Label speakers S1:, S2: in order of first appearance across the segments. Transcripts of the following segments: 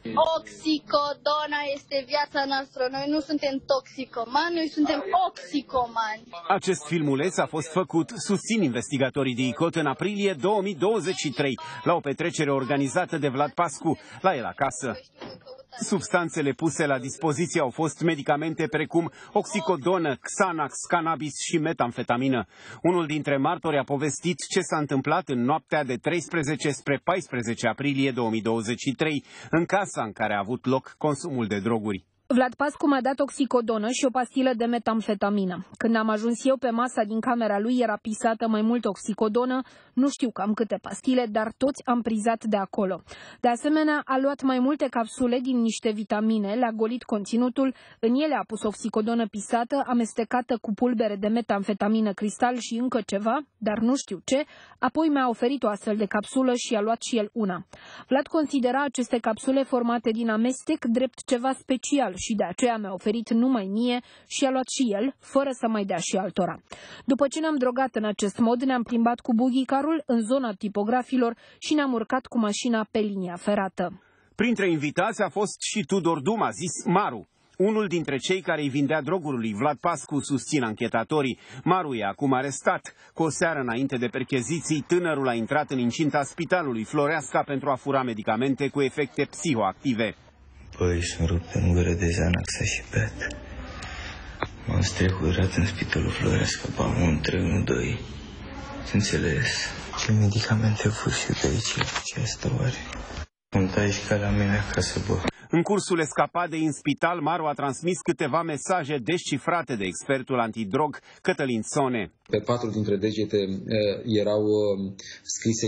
S1: Oxicodona este viața noastră. Noi nu suntem toxicomani, noi suntem oxicomani.
S2: Acest filmuleț a fost făcut, susțin investigatorii de ICOT, în aprilie 2023, la o petrecere organizată de Vlad Pascu, la el acasă. Substanțele puse la dispoziție au fost medicamente precum oxicodonă, Xanax, cannabis și metamfetamină. Unul dintre martori a povestit ce s-a întâmplat în noaptea de 13 spre 14 aprilie 2023, în casa în care a avut loc consumul de droguri.
S3: Vlad Pascu mi-a dat oxicodonă și o pastilă de metamfetamină. Când am ajuns eu pe masa din camera lui, era pisată mai mult oxicodonă, nu știu cam câte pastile, dar toți am prizat de acolo. De asemenea, a luat mai multe capsule din niște vitamine, le-a golit conținutul, în ele a pus oxicodonă pisată, amestecată cu pulbere de metamfetamină cristal și încă ceva, dar nu știu ce, apoi mi-a oferit o astfel de capsulă și a luat și el una. Vlad considera aceste capsule formate din amestec drept ceva special și de aceea mi-a oferit numai mie și a luat și el, fără să mai dea și altora. După ce ne-am drogat în acest mod, ne-am plimbat cu bughicarul în zona tipografilor și ne-am urcat cu mașina pe linia ferată.
S2: Printre invitați a fost și Tudor Duma, zis Maru. Unul dintre cei care îi vindea droguri lui Vlad Pascu, susțin anchetatorii. Maru e acum arestat. Cu o seară înainte de percheziții, tânărul a intrat în incinta spitalului Floreasca pentru a fura medicamente cu efecte psihoactive.
S4: Păi, sunt rupt în gură de Xanaxa și beat. M-am strecurat în spitalul Floreasca, bam, 1, 3, 1, 2. Să înțeles. Ce medicamente fur de aici? Ce asta oare? Sunt aici ca la mine acasă, bă.
S2: În cursul escapadei în spital, Maru a transmis câteva mesaje descifrate de expertul antidrog Cătălin Sone.
S5: Pe 4 dintre degete erau scrise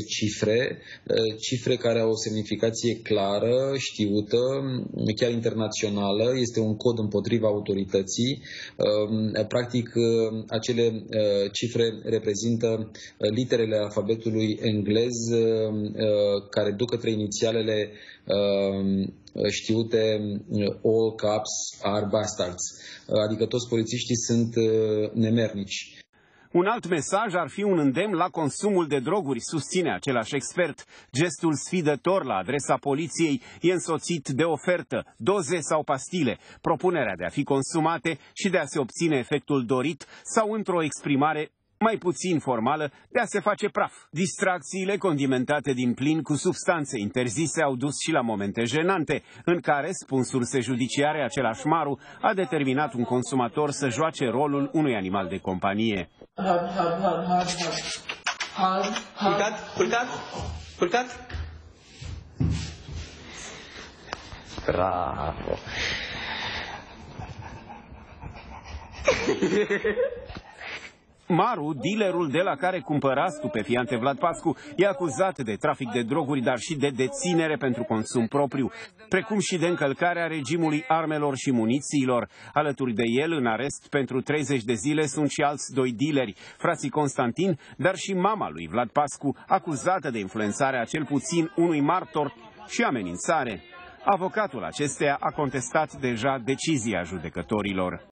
S5: cifre care au o semnificație clară, știută, chiar internațională. Este un cod împotriva autorității. Practic, acele cifre reprezintă literele alfabetului englez care duc către inițialele știute all caps are bastards, adică toți polițiștii sunt nemernici.
S2: Un alt mesaj ar fi un îndemn la consumul de droguri, susține același expert. Gestul sfidător la adresa poliției e însoțit de ofertă, doze sau pastile, propunerea de a fi consumate și de a se obține efectul dorit sau într-o exprimare mai puțin formală, de a se face praf. Distracțiile condimentate din plin cu substanțe interzise au dus și la momente jenante, în care, spun surse judiciare, același Maru a determinat un consumator să joace rolul unui animal de companie.
S4: Culcat? Bravo!
S2: Maru, dealerul de la care cumpăra stupefiante Vlad Pascu, e acuzat de trafic de droguri, dar și de deținere pentru consum propriu, precum și de încălcarea regimului armelor și munițiilor. Alături de el, în arest pentru 30 de zile, sunt și alți 2 dealeri, frații Constantin, dar și mama lui Vlad Pascu, acuzată de influențarea cel puțin unui martor și amenințare. Avocatul acesteia a contestat deja decizia judecătorilor.